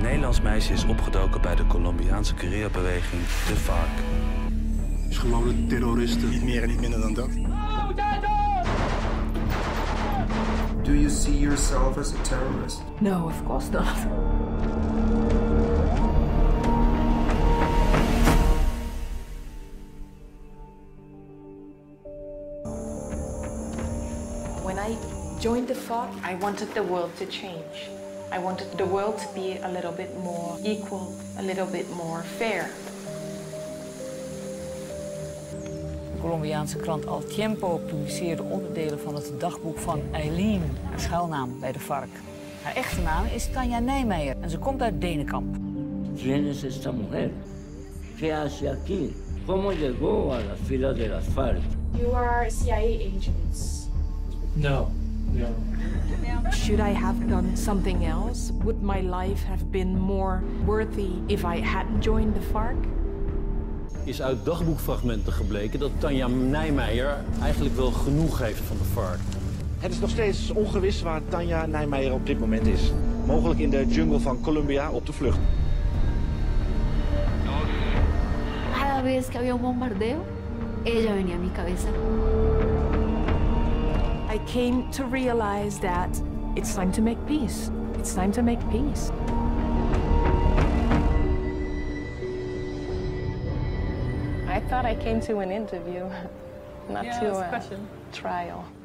Nederlands meisje is opgedoken bij de Colombiaanse guerrillabeweging, de FARC. Is gewoon een terroristen. Niet meer en niet minder dan dat. Do you see yourself as a terrorist? No, of course not. When I joined the FARC, I wanted the world to change. I wanted the world to be a little bit more equal, a little bit more fair. De Colombiaanse krant El Tiempo publiceerde onderdelen van het dagboek van Eileen, haar schuilnaam bij de FARC. Haar echte naam is Tanja Nijmeijer en ze komt uit Denenkamp. ¿Quién es esta mujer? ¿Qué hace aquí? ¿Cómo llegó a las filas de las FARC? You are CIA agents. No. Should I have done something else? Would my life have been more worthy if I hadn't joined the FARC? Is uit dagboekfragmenten gebleken dat Tanja Nijmeijer eigenlijk wel genoeg heeft van de FARC. Het is nog steeds ongewis waar Tanja Nijmeijer op dit moment is. Mogelijk in de jungle van Colombia op de vlucht. Cada vez que había un bombardeo, ella venía a mi cabeza. I came to realize that it's time to make peace. It's time to make peace. I thought I came to an interview, not to a trial.